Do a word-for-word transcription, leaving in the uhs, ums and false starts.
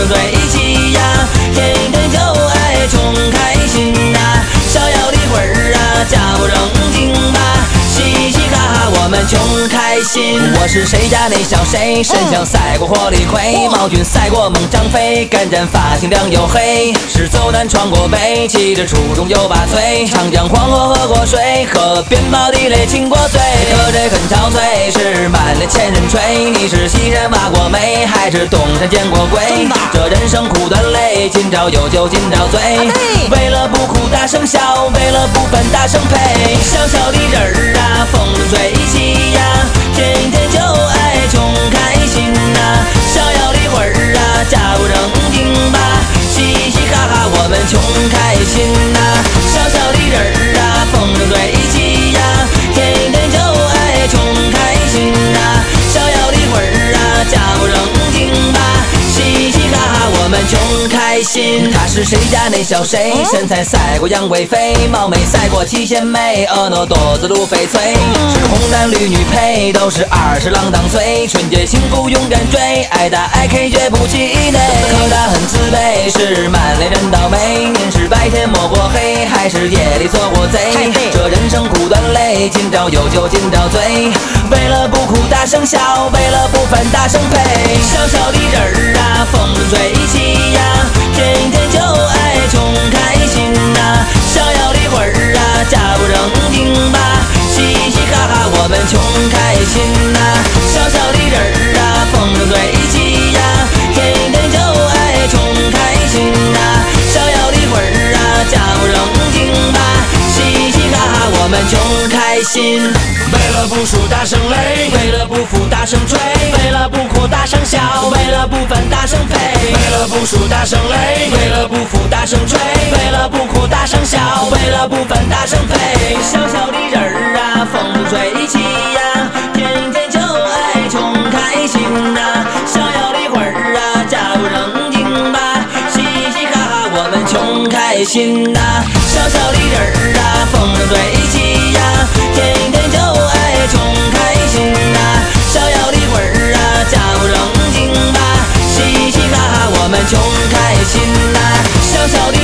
在一起呀，天天就爱穷开心呐，逍遥的会儿啊，假不正经吧，嘻嘻哈哈我们穷开心。我是谁家那小谁，身强赛过火力魁，毛俊赛过猛张飞，干战发型亮又黑，是走南闯过北，骑着初中又把催，长江黄河喝过水，河边冒地雷亲过嘴，可这很憔悴，是满脸千人吹。你是西山挖过煤，还是东山见过鬼？这人生苦短累，今朝有酒今朝醉，为了不哭大声笑，为了不烦大声呸。小小的人儿啊，风筝在一起呀，天天就爱穷开心呐，逍遥的会儿啊，假不正经吧，嘻嘻哈哈我们穷开心呐。小小的人儿啊，风筝在一起呀，天天就爱穷开心呐，逍遥的会儿啊，假不正经吧，嘻嘻哈哈我们穷开心。他是谁家那小谁，身材赛过杨贵妃，貌美赛过七仙妹，婀娜多姿如翡翠，是红男绿女配，都是二十郎当岁，纯洁幸福勇敢追，爱打爱 K 绝不气馁，可他很自卑，是满脸人倒霉，您是白天摸过黑，还是夜里做过贼？这人生苦短累，今朝有酒今朝醉，为了不哭大声笑，为了不烦大声呸。小小的人儿啊，风筝在一起呀，天天就爱穷开心呐，逍遥的会儿啊，假不正经吧，嘻嘻哈哈我们穷开心呐。小小的人儿啊，风筝在一起呀，天天就爱穷开心呐，逍遥的会儿啊，假不正经吧，嘻嘻哈哈我们穷开心。 为了不输大声擂， 为了不服大声追， 为了不哭大声笑， 为了不烦大声呸。 为了不输大声擂， 为了不服大声追， 为了不哭大声笑， 为了不烦大声呸。小小的人儿啊，风筝在一起呀，天天就爱穷开心呐，逍遥的会儿啊，假不正经吧，嘻嘻哈哈我们穷开心呐。小小的人儿啊，风筝在一起呀，天天就爱穷开心呐，逍遥的会儿啊，假不正经吧，嘻嘻哈哈我们穷开心呐。小小的